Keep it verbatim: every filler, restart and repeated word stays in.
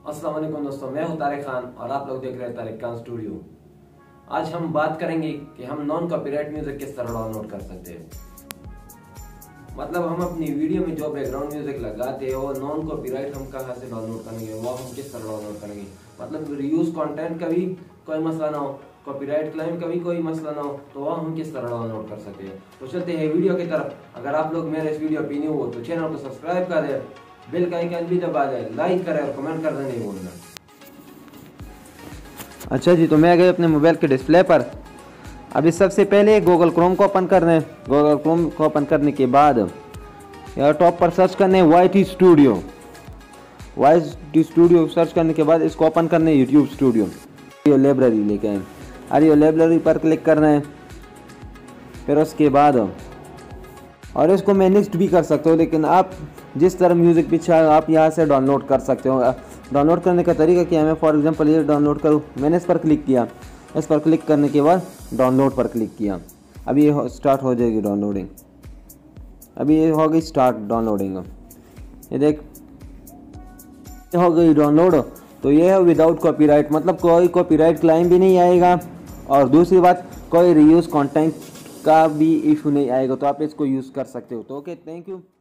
अस्सलाम वालेकुम दोस्तों, मैं हूं तारिक खान और आप लोग देख रहे हैं तारिक खान स्टूडियो। आज हम बात करेंगे कि हम नॉन कॉपीराइट म्यूजिक किस तरह डाउनलोड कर सकते हैं। मतलब हम अपनी वीडियो में जो बैकग्राउंड म्यूजिक लगाते हैं वो नॉन कॉपीराइट हम कहाँ से डाउनलोड करेंगे, वो हम किस तरह डाउनलोड करेंगे। मतलब रीयूज कंटेंट का भी कोई मसला ना हो, कॉपीराइट क्लेम का भी कोई मसला ना हो, तो वह हम किस तरह डाउनलोड कर सकते हैं। तो चलते हैं वीडियो की तरफ। अगर आप लोग मेरे इस वीडियो पे न्यू हो तो चैनल को सब्सक्राइब कर दें, बेल का आइकन भी दबा दें, लाइक करें और कमेंट करना नहीं भूलना। अच्छा जी, तो मैं गए अपने मोबाइल के डिस्प्ले पर। अभी सबसे पहले गूगल क्रोम को ओपन करना है। गूगल क्रोम को ओपन करने के बाद यहाँ टॉप पर सर्च करना है Y T studio. Y T studio search करने के बाद इसको ओपन करना है यूट्यूब स्टूडियो। ऑडियो लाइब्रेरी लेके आए, ऑडियो लाइब्रेरी पर क्लिक करना है। फिर उसके बाद और इसको मैं नेक्स्ट भी कर सकते हो, लेकिन आप जिस तरह म्यूज़िक पीछे आप यहाँ से डाउनलोड कर सकते हो। डाउनलोड करने का तरीका क्या है, मैं फॉर एग्जांपल ये डाउनलोड करूँ, मैंने इस पर क्लिक किया। इस पर क्लिक करने के बाद डाउनलोड पर क्लिक किया। अभी ये स्टार्ट हो जाएगी डाउनलोडिंग। अभी ये हो गई स्टार्ट डाउनलोडिंग। ये देख हो गई डाउनलोड। तो ये है विदाउट कॉपीराइट, मतलब कोई कॉपीराइट क्लेम भी नहीं आएगा और दूसरी बात कोई रीयूज कंटेंट का भी इशू नहीं आएगा। तो आप इसको यूज़ कर सकते हो। तो ओके, थैंक यू।